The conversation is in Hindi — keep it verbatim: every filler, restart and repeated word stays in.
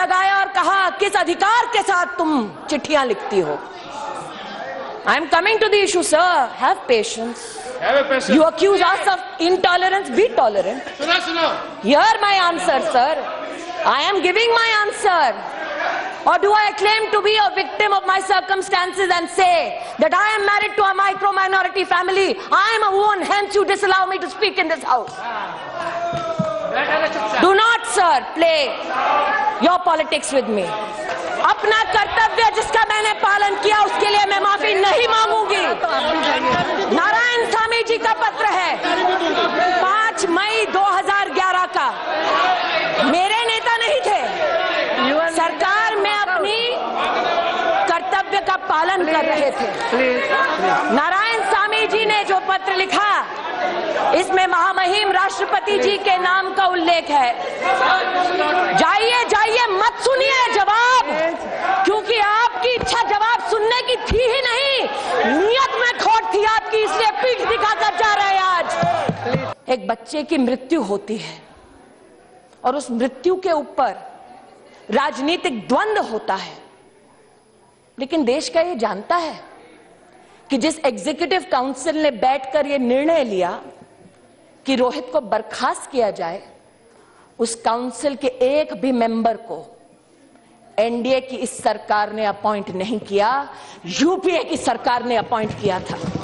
लगाया और कहा किस अधिकार के साथ तुम चिट्ठियां लिखती हो। I am coming to the issue, sir. Have patience. Have a patience. You accuse us of intolerance. Be tolerant. सुनो सुनो। Hear my answer, sir. I am giving my answer. Or do I claim to be a victim of my circumstances and say that I am married to a micro-minority family? I am a woman, hence you disallow me to speak in this house. Do not, sir, play your politics with me. अपना कर्तव्य जिसका मैंने पालन किया उसके लिए मैं माफी नहीं मांगूंगी। नारायण स्वामी जी का पत्र है पाँच मई दो हज़ार ग्यारह का। मेरे नेता नहीं थे, सरकार में अपनी कर्तव्य का पालन कर रहे थे। नारायण स्वामी जी ने जो पत्र लिखा इसमें महामहिम राष्ट्रपति जी के नाम का उल्लेख है। जाइए जाइए, मत सुनिए जवाब, क्योंकि आपकी इच्छा जवाब सुनने की थी ही नहीं, नियत में खोट थी आपकी, इसलिए पीठ दिखाकर जा रहे हैं। आज एक बच्चे की मृत्यु होती है और उस मृत्यु के ऊपर राजनीतिक द्वंद्व होता है, लेकिन देश का ये जानता है कि जिस एग्जीक्यूटिव काउंसिल ने बैठकर यह निर्णय लिया कि रोहित को बर्खास्त किया जाए, उस काउंसिल के एक भी मेंबर को एनडीए की इस सरकार ने अपॉइंट नहीं किया, यूपीए की सरकार ने अपॉइंट किया था।